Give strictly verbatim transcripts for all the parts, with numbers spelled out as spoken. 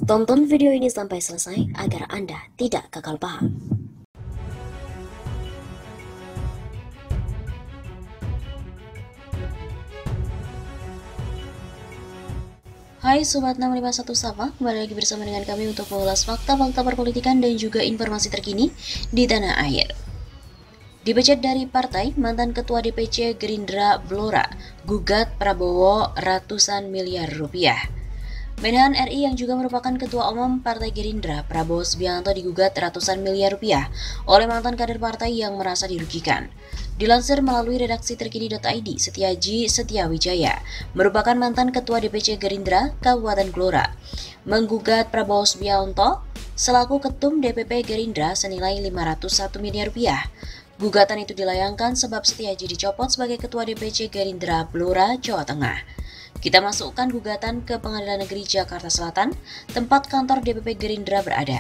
Tonton video ini sampai selesai agar Anda tidak gagal paham. Hai Sobat enam lima satu Sapa, kembali lagi bersama dengan kami untuk mengulas fakta-fakta perpolitikan dan juga informasi terkini di tanah air. Dipecat dari partai, mantan Ketua D P C Gerindra Blora gugat Prabowo ratusan miliar rupiah. Menhan R I yang juga merupakan Ketua Umum Partai Gerindra, Prabowo Subianto digugat ratusan miliar rupiah oleh mantan kader partai yang merasa dirugikan. Dilansir melalui redaksi terkini titik i d, Setiaji Setiawijaya merupakan mantan Ketua D P C Gerindra Kabupaten Blora, menggugat Prabowo Subianto selaku Ketum D P P Gerindra senilai lima ratus satu miliar rupiah. Gugatan itu dilayangkan sebab Setiaji dicopot sebagai Ketua D P C Gerindra Blora, Jawa Tengah. Kita masukkan gugatan ke Pengadilan Negeri Jakarta Selatan, tempat kantor D P P Gerindra berada.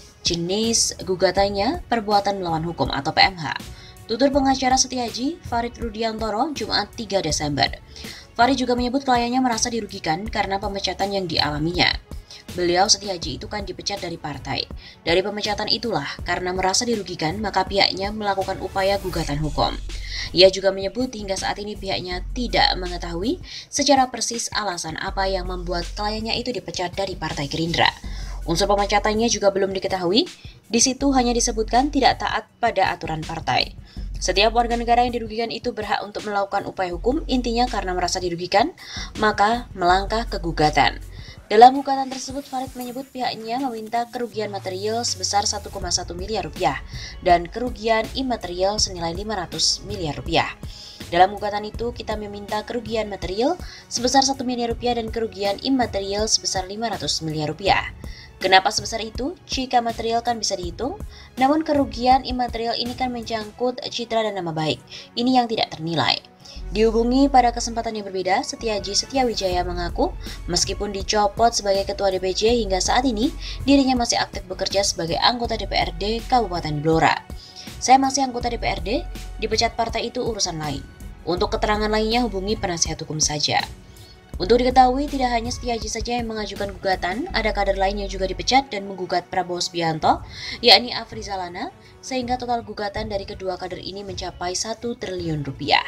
Jenis gugatannya perbuatan melawan hukum atau P M H. Tutur pengacara Setiaji, Farid Rudiantoro, Jumat tiga Desember. Farid juga menyebut kliennya merasa dirugikan karena pemecatan yang dialaminya. Beliau Setiaji itu kan dipecat dari partai. Dari pemecatan itulah, karena merasa dirugikan, maka pihaknya melakukan upaya gugatan hukum. Ia juga menyebut hingga saat ini pihaknya tidak mengetahui secara persis alasan apa yang membuat kliennya itu dipecat dari Partai Gerindra. Unsur pemecatannya juga belum diketahui, di situ hanya disebutkan tidak taat pada aturan partai. Setiap warga negara yang dirugikan itu berhak untuk melakukan upaya hukum, intinya karena merasa dirugikan, maka melangkah ke gugatan. Dalam gugatan tersebut, Farid menyebut pihaknya meminta kerugian material sebesar satu koma satu miliar rupiah dan kerugian imaterial senilai lima ratus miliar rupiah. Dalam gugatan itu, kita meminta kerugian material sebesar satu miliar rupiah dan kerugian imaterial sebesar lima ratus miliar rupiah. Kenapa sebesar itu? Jika material kan bisa dihitung, namun kerugian imaterial ini kan mencangkut citra dan nama baik. Ini yang tidak ternilai. Dihubungi pada kesempatan yang berbeda, Setiaji Setiawijaya mengaku meskipun dicopot sebagai Ketua D P C hingga saat ini, dirinya masih aktif bekerja sebagai anggota D P R D Kabupaten Blora. Saya masih anggota D P R D, dipecat partai itu urusan lain. Untuk keterangan lainnya hubungi penasihat hukum saja. Untuk diketahui, tidak hanya Setiaji saja yang mengajukan gugatan, ada kader lain yang juga dipecat dan menggugat Prabowo Subianto, yakni Afrizalana, sehingga total gugatan dari kedua kader ini mencapai satu triliun rupiah.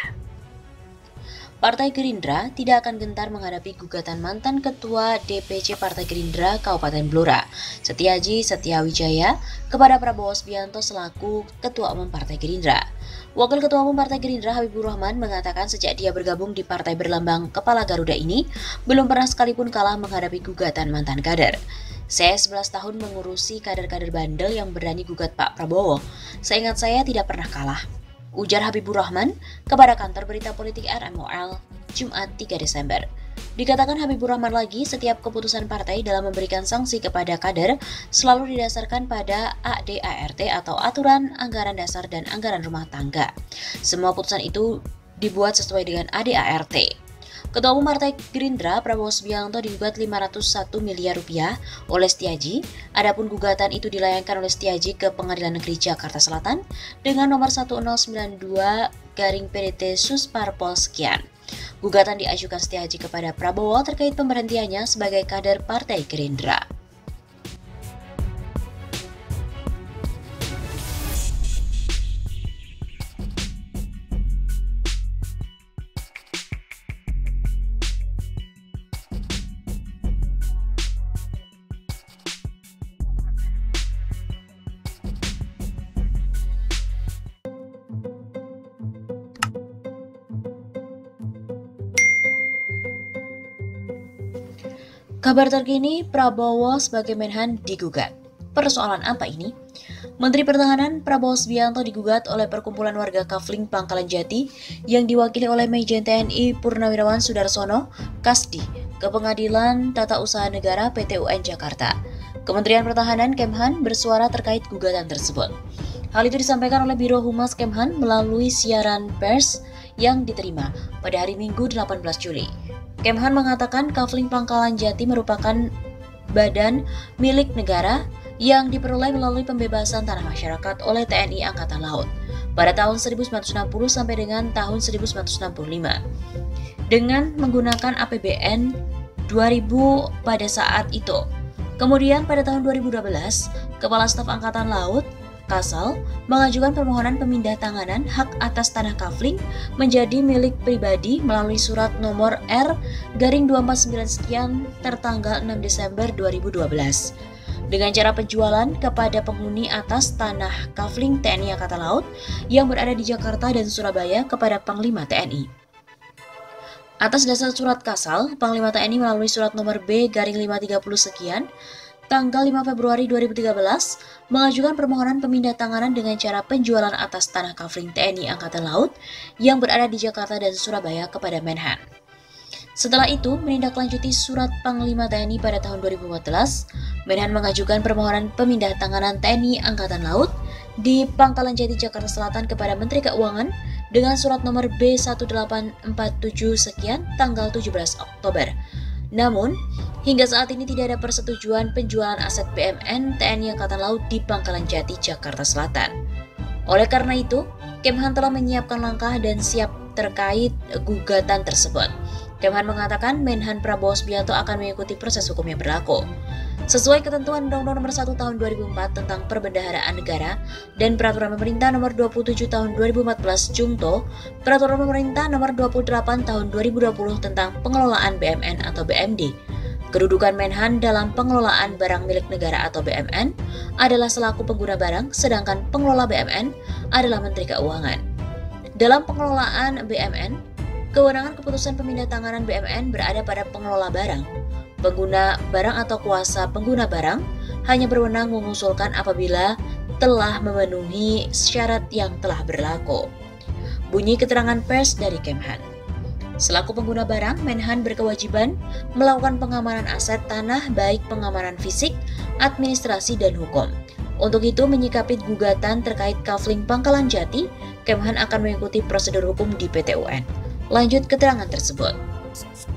Partai Gerindra tidak akan gentar menghadapi gugatan mantan Ketua D P C Partai Gerindra Kabupaten Blora, Setiaji Setiawijaya, kepada Prabowo Subianto selaku Ketua Umum Partai Gerindra. Wakil Ketua Umum Partai Gerindra Habibur Rahman mengatakan sejak dia bergabung di partai berlambang Kepala Garuda ini, belum pernah sekalipun kalah menghadapi gugatan mantan kader. Saya sebelas tahun mengurusi kader-kader bandel yang berani gugat Pak Prabowo. Seingat saya tidak pernah kalah, ujar Habibur Rahman kepada kantor berita politik R M O L Jumat tiga Desember. Dikatakan Habibur Rahman lagi, setiap keputusan partai dalam memberikan sanksi kepada kader selalu didasarkan pada A D A R T atau Aturan Anggaran Dasar dan Anggaran Rumah Tangga. Semua putusan itu dibuat sesuai dengan A D A R T. Ketua Umum Partai Gerindra Prabowo Subianto digugat lima ratus satu miliar rupiah oleh Setiaji. Adapun gugatan itu dilayangkan oleh Setiaji ke Pengadilan Negeri Jakarta Selatan dengan nomor satu nol sembilan dua garing P D T Susparpol sekian. Gugatan diajukan Setiaji kepada Prabowo terkait pemberhentiannya sebagai kader Partai Gerindra. Kabar terkini, Prabowo sebagai Menhan digugat. Persoalan apa ini? Menteri Pertahanan Prabowo Subianto digugat oleh Perkumpulan Warga Kafling Pangkalan Jati yang diwakili oleh Majen T N I Purnawirawan Sudarsono, Kasdi, ke Pengadilan Tata Usaha Negara P T U N Jakarta. Kementerian Pertahanan Kemhan bersuara terkait gugatan tersebut. Hal itu disampaikan oleh Biro Humas Kemhan melalui siaran pers yang diterima pada hari Minggu delapan belas Juli. Kemhan mengatakan Kafling Pangkalan Jati merupakan badan milik negara yang diperoleh melalui pembebasan tanah masyarakat oleh T N I Angkatan Laut pada tahun seribu sembilan ratus enam puluh sampai dengan tahun seribu sembilan ratus enam puluh lima. Dengan menggunakan A P B N dua ribu pada saat itu, Kemudian pada tahun dua ribu dua belas, Kepala Staf Angkatan Laut Kasal mengajukan permohonan pemindah tanganan hak atas tanah Kafling menjadi milik pribadi melalui surat nomor R garing dua empat sembilan sekian tertanggal enam Desember dua ribu dua belas. Dengan cara penjualan kepada penghuni atas tanah Kafling T N I Angkatan Laut yang berada di Jakarta dan Surabaya kepada Panglima T N I. Atas dasar surat Kasal, Panglima T N I melalui surat nomor B garing lima tiga puluh sekian tanggal lima Februari dua ribu tiga belas mengajukan permohonan pemindah tanganan dengan cara penjualan atas tanah Kafling T N I Angkatan Laut yang berada di Jakarta dan Surabaya kepada Menhan. Setelah itu, menindaklanjuti surat Panglima T N I pada tahun dua ribu empat belas, Menhan mengajukan permohonan pemindah tanganan T N I Angkatan Laut di Pangkalan Jati, Jakarta Selatan kepada Menteri Keuangan dengan surat nomor B satu delapan empat tujuh sekian tanggal tujuh belas Oktober. Namun, hingga saat ini tidak ada persetujuan penjualan aset B M N T N I Angkatan Laut di Pangkalan Jati, Jakarta Selatan. Oleh karena itu, Kemhan telah menyiapkan langkah dan siap terkait gugatan tersebut. Kemhan mengatakan Menhan Prabowo Subianto akan mengikuti proses hukum yang berlaku. Sesuai ketentuan Undang-Undang Nomor satu Tahun dua ribu empat tentang Perbendaharaan Negara dan Peraturan Pemerintah Nomor dua puluh tujuh Tahun dua ribu empat belas Jungto, Peraturan Pemerintah Nomor dua puluh delapan Tahun dua ribu dua puluh tentang Pengelolaan B M N atau B M D. Kedudukan Menhan dalam pengelolaan barang milik negara atau B M N adalah selaku pengguna barang, sedangkan pengelola B M N adalah Menteri Keuangan. Dalam pengelolaan B M N, kewenangan keputusan pemindah tanganan B M N berada pada pengelola barang. Pengguna barang atau kuasa pengguna barang hanya berwenang mengusulkan apabila telah memenuhi syarat yang telah berlaku. Bunyi keterangan pers dari Kemhan. Selaku pengguna barang, Menhan berkewajiban melakukan pengamanan aset tanah baik pengamanan fisik, administrasi, dan hukum. Untuk itu, menyikapi gugatan terkait Kafling Pangkalan Jati, Kemhan akan mengikuti prosedur hukum di P T U N. Lanjut keterangan tersebut.